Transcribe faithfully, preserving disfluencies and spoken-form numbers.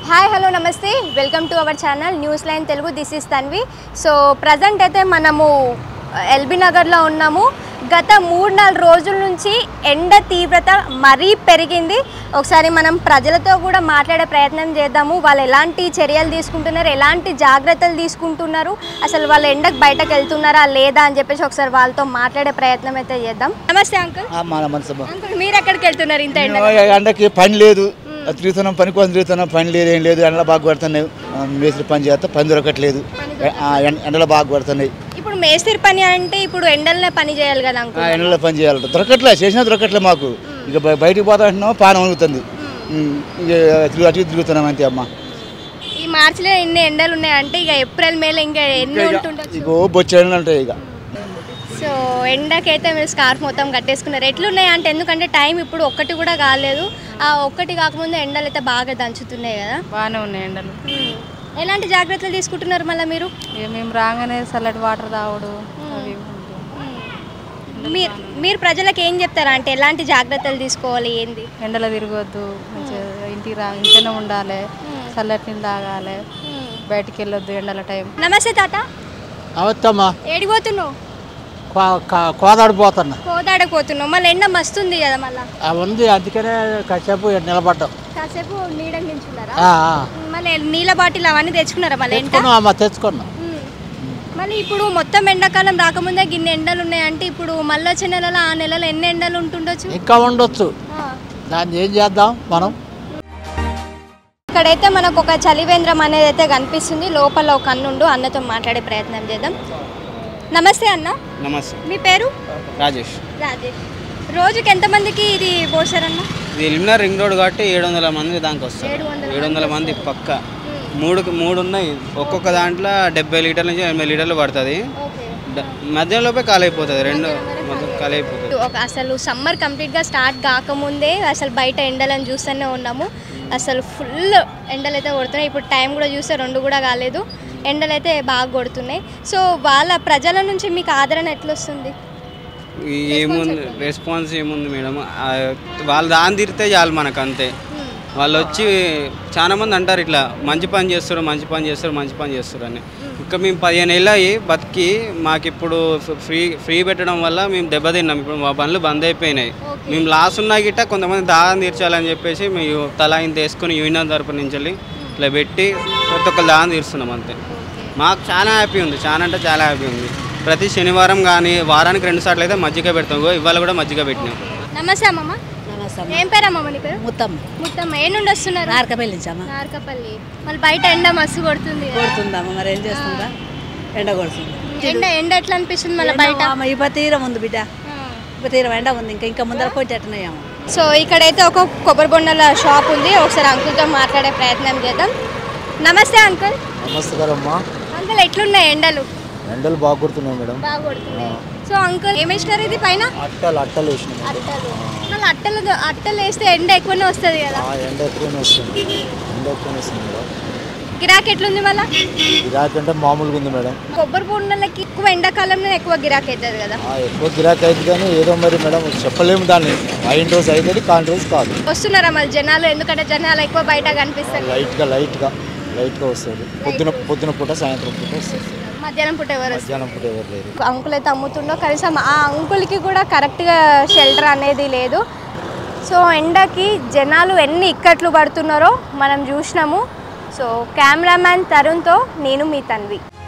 Hi hello namaste welcome to our channel news line Telugu. This is Tanvi. So present అయితే మనము LB నగర్లో ఉన్నాము. గత మూడు నాలుగు రోజుల నుంచి ఎండ తీవ్రత మరీ పెరిగింది. ఒకసారి మనం ప్రజలతో కూడా మాట్లాడే ప్రయత్నం చేద్దాము. వాళ్ళు ఎలాంటి చర్యలు తీసుకుంటున్నారు, ఎలాంటి జాగ్రత్తలు తీసుకుంటున్నారు, అసలు వాళ్ళు ఎండకు బయటకు వెళ్తున్నారా లేదా అని చెప్పేసి ఒకసారి వాళ్ళతో మాట్లాడే ప్రయత్నం అయితే చేద్దాం. నమస్తే అంకుల్. అంకుల్ మీరు ఎక్కడికి వెళ్తున్నారు? ఇంత ఎండకి పని లేదు, తిరుగుతున్నాం, పని కోసం తిరుగుతున్నాం, పని లేదు, ఏం లేదు. ఎండలు బాగా పడుతున్నాయి. మేస్త్రి పని చేస్తా, పని దొరకట్లేదు, ఎండలు బాగా పడుతున్నాయి. ఇప్పుడు మేస్త్రి పని అంటే ఇప్పుడు ఎండలనే పని చేయాలి కదా అంకుల్? ఎండలో పని చేయాలి, దొరకట్లేదు, చేసినా దొరకట్లేదు మాకు. ఇక బయటికి పోతా అంటున్నాం, పానం అనుగుతుంది. ఇక అటు తిరుగుతున్నాం అంతే అమ్మ. ఈ మార్చిలో ఎన్ని ఎండలు ఉన్నాయంటే ఇక ఏప్రిల్ మేలో ఇంకా ఎన్ని ఉంటుండొచ్చు. ఇక బొచ్చి ఎండలు ఉంటాయి. ఇక సో ఎండకైతే మీరు స్కార్ఫ్ మొత్తం కట్టేసుకున్నారు. ఎట్లున్నాయి అంటే ఎందుకంటే టైం ఇప్పుడు ఒక్కటి కూడా కాలేదు. ఆ ఒక్కటి కాకముందు ఎండలు అయితే బాగా దంచుతున్నాయి కదా? బాగానే ఉన్నాయి ఎండలు. ఎలాంటి జాగ్రత్తలు తీసుకుంటున్నారు మళ్ళీ మీరు? మేము రాగానే చల్లటి వాటర్ తాగుడు. మీరు మీరు ప్రజలకు ఏం చెప్తారా అంటే ఎలాంటి జాగ్రత్తలు తీసుకోవాలి, ఏంది? ఎండలో తిరగొద్దు, మంచిగా ఇంటికి రా ఇంట్లోనే ఉండాలి, చల్లటి నీళ్ళు తాగాలి, బయటికి వెళ్ళొద్దు ఎండల టైం. నమస్తే తాత. అవత్తమ్మా. ఏడిపోతున్నావు? కోదాడిపోతున్నా. కోదాడపోతున్నావు. మళ్ళీ ఎండ మస్తుంది కదా మళ్ళీ? ఉంది, అందుకనే కాసేపు నిలబడ్డాం. కాసేపు నీడ నించున్నారా? మళ్ళీ నీళ్ళ బాటిల్ అవన్నీ తెచ్చుకున్నారా? మళ్ళీ తెచ్చుకున్నాం. మళ్ళీ ఇప్పుడు మొత్తం ఎండాకాలం రాకముందే గిన్నె ఎండలు ఉన్నాయంటే ఇప్పుడు మళ్ళీ వచ్చే నెలలో ఆ నెలలో ఎన్ని ఎండలు ఉంటుండొచ్చు? ఇంకా ఉండొచ్చు. దాన్ని ఏం చేద్దాం మనం? ఇక్కడైతే మనకు ఒక చలివేంద్రం అనేది అయితే కనిపిస్తుంది. లోపల ఒక అన్నుండు, అన్నతో మాట్లాడే ప్రయత్నం చేద్దాం. నమస్తే అన్న. నమస్తే. మీ పేరు? రాజేష్. రాజేష్. రోజుకి ఎంతమందికి ఇది పోసారన్న? ఇది ఎలిమినార్ రింగ్ రోడ్ కాబట్టి ఏడు వందల మంది దానికి వస్తారు. ఏడు వందల మంది పక్క. మూడు మూడు ఉన్నాయి. ఒక్కొక్క దాంట్లో డెబ్బై లీటర్ల నుంచి ఎనభై లీటర్లు పడుతుంది. మధ్యలోపే ఖాళీ అయిపోతుంది. రెండు మధ్య ఖాళీ అయిపోతుంది. అసలు సమ్మర్ కంప్లీట్గా స్టార్ట్ కాకముందే అసలు బయట ఎండలను చూస్తూనే ఉన్నాము. అసలు ఫుల్ ఎండలు అయితే కొడుతున్నాయి. ఇప్పుడు టైం కూడా చూస్తే రెండు కూడా కాలేదు, ఎండలు అయితే బాగా కొడుతున్నాయి. సో వాళ్ళ ప్రజల నుంచి మీకు ఆదరణ ఎట్లా వస్తుంది? ఏముంది రెస్పాన్స్ ఏముంది మేడం, వాళ్ళు దాని తిరిగితే చాలు మనకు అంతే. వాళ్ళు వచ్చి చాలా మంది అంటారు ఇట్లా మంచి పని చేస్తారు, మంచి పని చేస్తారు, మంచి పని చేస్తారు అని. ఇంకా మేము పదిహేను ఏళ్ళు అయ్యి బతికి మాకు ఇప్పుడు ఫ్రీ ఫ్రీ పెట్టడం వల్ల మేము దెబ్బతిన్నాం. ఇప్పుడు మా పనులు బంద్ అయిపోయినాయి. మేము లాస్ ఉన్నా గిట్ట కొంతమంది దాహం తీర్చాలని చెప్పేసి మేము తలా ఇంత వేసుకొని యూనియన్ తరపు నుంచి వెళ్ళి ఇట్లా పెట్టి ప్రతి ఒక్క దాహం తీరుస్తున్నాం అంతే. మాకు చాలా హ్యాపీ ఉంది, చాలా అంటే చాలా హ్యాపీ ఉంది. ప్రతి శనివారం కానీ వారానికి రెండు సార్లు అయితే మజ్జిగ పెడతాం. ఇవాళ కూడా మజ్జిగ పెట్టినాం. నమస్తే అమ్మమ్మ. ఏం పేరు అమ్మమ్మ నీ పేరు? ముత్తమ్మ. ముత్తమ్మ. ఏ నుండి వస్తున్నారు? నార్కపల్లి నుంచి అమ్మ. నార్కపల్లి. మళ్ళీ బయట ఎండ మస్తు కొడుతుంది. కొడుతుందమ్మ, మరి ఏం చేస్తుందా? ఎండ కొడుతుంది. ఎండ ఎండ ఎట్లా అనిపిస్తుంది మళ్ళీ బయట? ఇప్ప తీరం ఉంది బిడ్డ, ఇప్ప తీరం ఎండ ఉంది. ఇంకా ఇంకా ముందర పోయి ఎట్టున్నాయేమో. సో ఇక్కడైతే ఒక కొబ్బరి బొండల షాప్ ఉంది. ఒకసారి అంకుల్తో మాట్లాడే ప్రయత్నం చేద్దాం. నమస్తే అంకుల్. నమస్కారం అమ్మా. అంకుల్ ఎట్లున్నాయి ఎండలు? ఎండలు బాగా కొడుతున్నాయి మేడం. బాగా కొడుతున్నాయి. సో అంకుల్ ఏం వేసినారు ఇది పైన? అట్టలు అట్టలు వేసినాం. అట్టలు. మళ్ళీ అట్టలు అట్టలు వేస్తే ఎండ ఎక్కువనే వస్తుంది కదా? ఎండ ఎక్కువనే వస్తుంది, ఎండ ఎక్కువనే వస్తుంది మేడం. గిరాకీ ఎట్లుంది మళ్ళీ? గిరాకీ అంటే మామూలుగా ఉంది మేడం. కొబ్బరి బొండలకి ఎక్కువ ఎండాకాలంలో ఎక్కువ గిరాకీ అవుతుంది కదా? ఎక్కువ గిరాకీ అవుతుంది కానీ ఏదో మరి మేడం చెప్పలేము. దాన్ని అయిన రోజు అవుతుంది, కాని రోజు కాదు. వస్తున్నారా మళ్ళీ జనాలు? ఎందుకంటే జనాలు ఎక్కువ బయట కనిపిస్తారు. లైట్గా లైట్గా లైట్గా వస్తుంది. పొద్దున పొద్దున పూట సాయంత్రం పూట వస్తుంది. మధ్యాహ్నం పూట ఎవరు? మధ్యాహ్నం పూట ఎవరు లేదు. అంకుల్ అయితే అమ్ముతుండో కనీసం ఆ అంకుల్కి కూడా కరెక్ట్గా షెల్టర్ అనేది లేదు. సో ఎండకి జనాలు ఎన్ని ఇక్కట్లు పడుతున్నారో మనం చూసినాము. సో కెమెరామ్యాన్ తరుణ్తో నేను మీ తన్వి.